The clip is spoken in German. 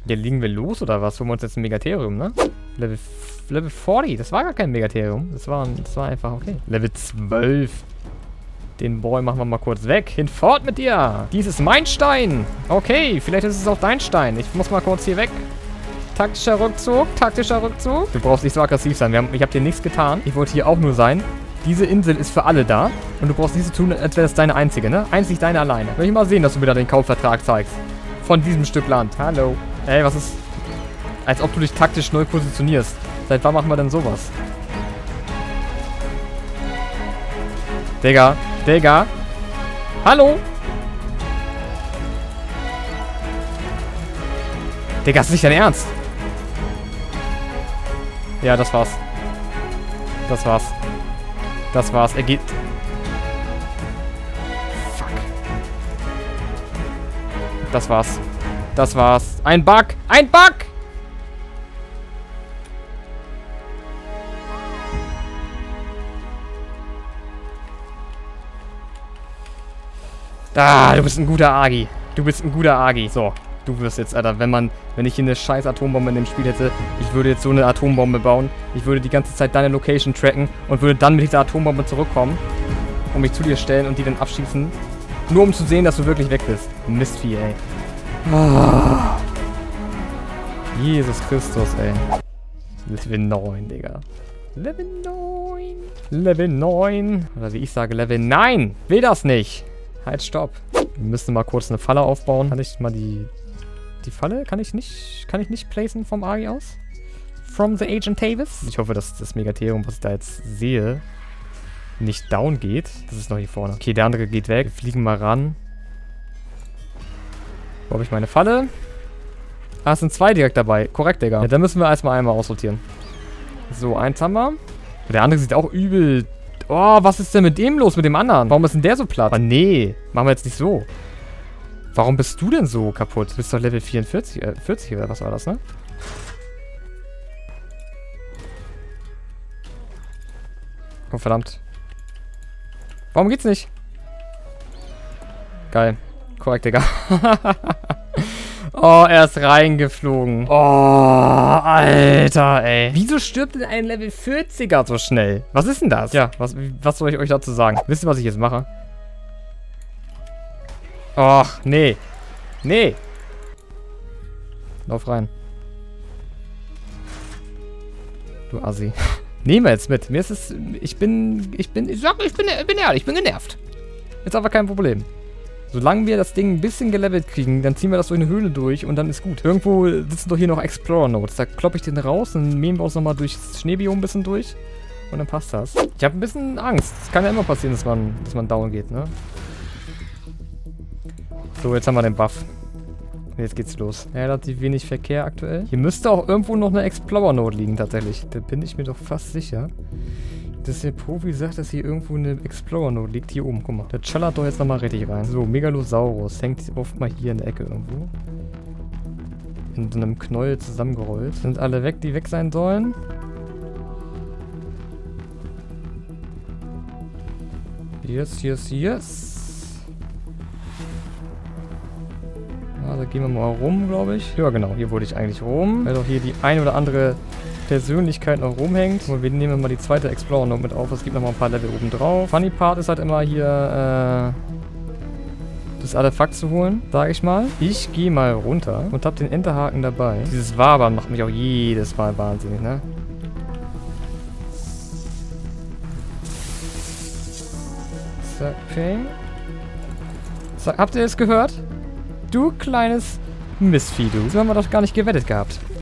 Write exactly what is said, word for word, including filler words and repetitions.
Ja, liegen wir los oder was? Holen wir uns jetzt ein Megatherium, ne? Level, Level vierzig, das war gar kein Megatherium. Das war, das war einfach okay. Level zwölf. Den Boy machen wir mal kurz weg. Hinfort mit dir. Dies ist mein Stein. Okay, vielleicht ist es auch dein Stein. Ich muss mal kurz hier weg. Taktischer Rückzug, taktischer Rückzug. Du brauchst nicht so aggressiv sein. Wir haben, ich habe dir nichts getan. Ich wollte hier auch nur sein. Diese Insel ist für alle da. Und du brauchst nicht so tun, als wäre das deine einzige, ne? Einzig deine alleine. Will ich mal sehen, dass du mir da den Kaufvertrag zeigst. Von diesem Stück Land. Hallo. Ey, was ist... Als ob du dich taktisch neu positionierst. Seit wann machen wir denn sowas? Digga. Digga. Hallo? Digga, ist nicht dein Ernst? Ja, das war's. Das war's. Das war's. Er geht... Fuck. Das war's. Das war's. Ein Bug! Ein Bug! Ah, du bist ein guter Agi. Du bist ein guter Agi. So, du wirst jetzt, Alter, wenn man, wenn ich hier eine scheiß Atombombe in dem Spiel hätte, ich würde jetzt so eine Atombombe bauen. Ich würde die ganze Zeit deine Location tracken und würde dann mit dieser Atombombe zurückkommen und mich zu dir stellen und die dann abschießen. Nur um zu sehen, dass du wirklich weg bist. Mistvieh, ey. Oh. Jesus Christus, ey. Level neun, Digga. Level neun. Level neun. Oder wie ich sage, Level neun. Will das nicht. Halt, stopp. Wir müssen mal kurz eine Falle aufbauen. Kann ich mal die... Die Falle? Kann ich nicht... Kann ich nicht placen vom Agi aus? From the Agent Tavis? Ich hoffe, dass das Megatherium, was ich da jetzt sehe, nicht down geht. Das ist noch hier vorne. Okay, der andere geht weg. Wir fliegen mal ran. Wo habe ich meine Falle? Ah, es sind zwei direkt dabei. Korrekt, Digga. Ja, dann müssen wir erstmal einmal aussortieren. So, eins haben wir. Der andere sieht auch übel... Oh, was ist denn mit dem los, mit dem anderen? Warum ist denn der so platt? Oh, nee. Machen wir jetzt nicht so. Warum bist du denn so kaputt? Du bist doch Level vierundvierzig, äh, vierzig oder was war das, ne? Oh, verdammt. Warum geht's nicht? Geil. Korrekt, Digga. Oh, er ist reingeflogen. Oh, Alter, ey. Wieso stirbt denn ein Level vierziger so schnell? Was ist denn das? Ja, was, was soll ich euch dazu sagen? Wisst ihr, was ich jetzt mache? Och, nee. Nee. Lauf rein. Du Assi. Nehmen wir jetzt mit. Mir ist es... Ich bin... Ich bin... Ich sag, ich bin, bin ehrlich, ich bin genervt. Ist aber kein Problem. Solange wir das Ding ein bisschen gelevelt kriegen, dann ziehen wir das durch eine Höhle durch und dann ist gut. Irgendwo sitzen doch hier noch Explorer Nodes. Da kloppe ich den raus, dann mähen wir uns nochmal durchs Schneebiom ein bisschen durch und dann passt das. Ich habe ein bisschen Angst. Es kann ja immer passieren, dass man, dass man down geht, ne? So, jetzt haben wir den Buff. Jetzt geht's los. Ja, relativ wenig Verkehr aktuell. Hier müsste auch irgendwo noch eine Explorer Node liegen, tatsächlich. Da bin ich mir doch fast sicher. Dass der Profi sagt, dass hier irgendwo eine Explorer-Node liegt. Hier oben, guck mal. Der schallert doch jetzt nochmal richtig rein. So, Megalosaurus. Hängt oft mal hier in der Ecke irgendwo. In so einem Knäuel zusammengerollt. Sind alle weg, die weg sein sollen. Yes, yes, yes. Ah, da gehen wir mal rum, glaube ich. Ja, genau. Hier wollte ich eigentlich rum. Weil doch hier die ein oder andere Persönlichkeit noch rumhängt. Und wir nehmen mal die zweite Explorer noch mit auf. Es gibt noch mal ein paar Level oben drauf. Funny Part ist halt immer hier, äh, das Artefakt zu holen, sage ich mal. Ich gehe mal runter und habe den Enterhaken dabei. Dieses Wabern macht mich auch jedes Mal wahnsinnig, ne? Zack, ping. Zack, habt ihr es gehört? Du kleines Mistvieh, du. So haben wir doch gar nicht gewettet gehabt.